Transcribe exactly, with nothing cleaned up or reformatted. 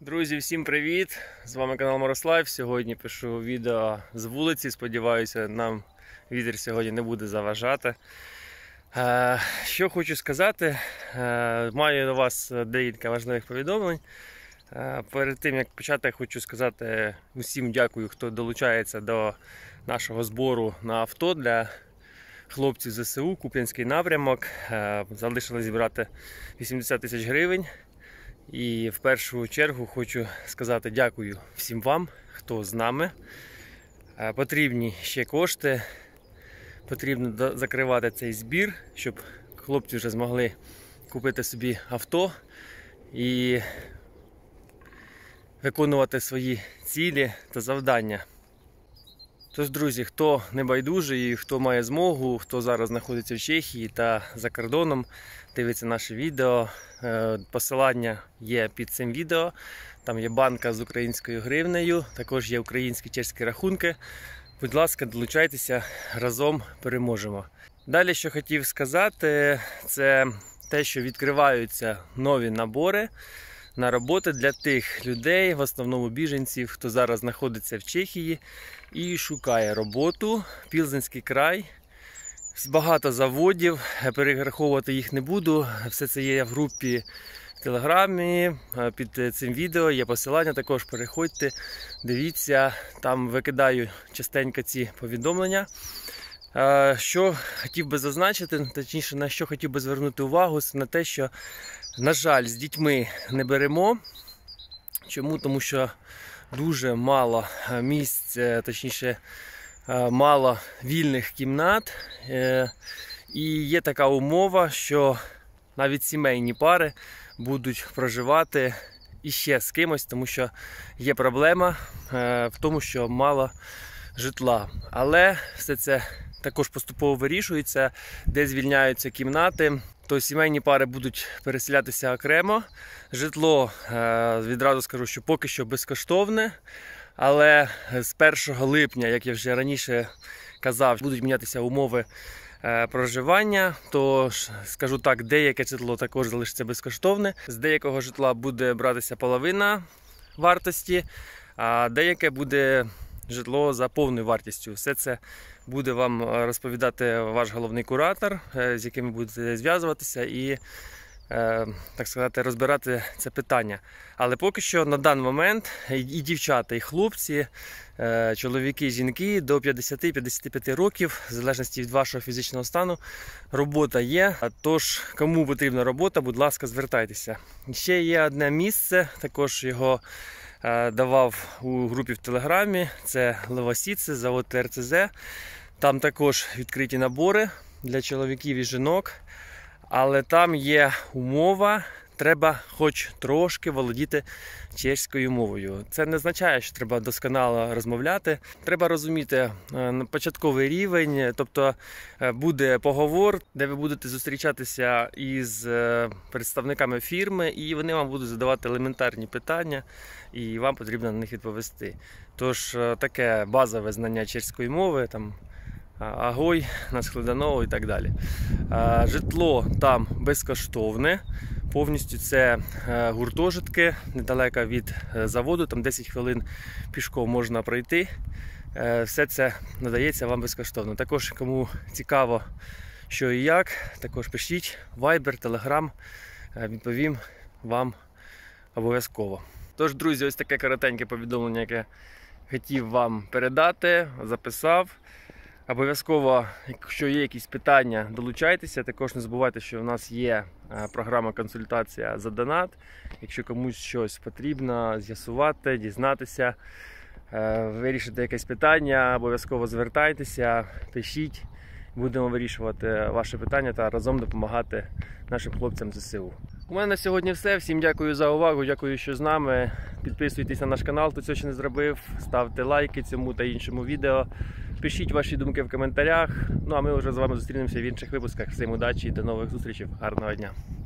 Друзі, всім привіт! З вами канал Морослайф. Сьогодні пишу відео з вулиці. Сподіваюся, нам вітер сьогодні не буде заважати. Що хочу сказати, маю до вас декілька важливих повідомлень. Перед тим як почати, хочу сказати усім дякую, хто долучається до нашого збору на авто для хлопців ЗСУ, Куп'янський напрямок. Залишилось зібрати вісімдесят тисяч гривень. І в першу чергу хочу сказати дякую всім вам, хто з нами. Потрібні ще кошти, потрібно закривати цей збір, щоб хлопці вже змогли купити собі авто і виконувати свої цілі та завдання. Тож, друзі, хто не байдужий, хто має змогу, хто зараз знаходиться в Чехії та за кордоном, дивиться наше відео, посилання є під цим відео. Там є банка з українською гривнею, також є українські чеські рахунки. Будь ласка, долучайтеся, разом переможемо. Далі, що хотів сказати, це те, що відкриваються нові набори на роботи для тих людей, в основному біженців, хто зараз знаходиться в Чехії і шукає роботу. Пілзенський край. Багато заводів, перераховувати їх не буду. Все це є в групі в Телеграмі, під цим відео є посилання, також переходьте, дивіться, там викидаю частенько ці повідомлення. Що хотів би зазначити, точніше, на що хотів би звернути увагу, на те, що, на жаль, з дітьми не беремо. Чому? Тому що дуже мало місць, точніше, мало вільних кімнат. І є така умова, що навіть сімейні пари будуть проживати іще з кимось, тому що є проблема в тому, що мало житла. Але все це також поступово вирішується, де звільняються кімнати, то сімейні пари будуть переселятися окремо. Житло, відразу скажу, що поки що безкоштовне, але з першого липня, як я вже раніше казав, будуть мінятися умови проживання, то, скажу так, деяке житло також залишиться безкоштовне. З деякого житла буде братися половина вартості, а деяке буде житло за повною вартістю. Все це буде вам розповідати ваш головний куратор, з яким ви будете зв'язуватися і, так сказати, розбирати це питання. Але поки що на даний момент і дівчата, і хлопці, чоловіки, жінки до п'ятдесяти - п'ятдесяти п'яти років, в залежності від вашого фізичного стану, робота є. Тож, кому потрібна робота, будь ласка, звертайтеся. Ще є одне місце, також його давав у групі в Телеграмі, це Левосіце, завод Т Р Ц З. Там також відкриті набори для чоловіків і жінок, але там є умова, треба хоч трошки володіти чеською мовою. Це не означає, що треба досконало розмовляти. Треба розуміти початковий рівень, тобто буде поговор, де ви будете зустрічатися із представниками фірми, і вони вам будуть задавати елементарні питання, і вам потрібно на них відповісти. Тож таке базове знання чеської мови, там агой, наскладаново і так далі. Житло там безкоштовне. Повністю це гуртожитки, недалеко від заводу, там десять хвилин пішком можна пройти. Все це надається вам безкоштовно. Також, кому цікаво, що і як, також пишіть Viber, Telegram, відповім вам обов'язково. Тож, друзі, ось таке коротеньке повідомлення, яке хотів вам передати, записав. Обов'язково, якщо є якісь питання, долучайтеся. Також не забувайте, що у нас є програма консультація за донат. Якщо комусь щось потрібно з'ясувати, дізнатися, вирішити якесь питання, обов'язково звертайтеся, пишіть. Будемо вирішувати ваші питання та разом допомагати нашим хлопцям з З С У. У мене на сьогодні все. Всім дякую за увагу, дякую, що з нами. Підписуйтесь на наш канал, хто цього ще не зробив. Ставте лайки цьому та іншому відео. Пишіть ваші думки в коментарях. Ну а ми вже з вами зустрінемося в інших випусках. Всім удачі і до нових зустрічей. Гарного дня!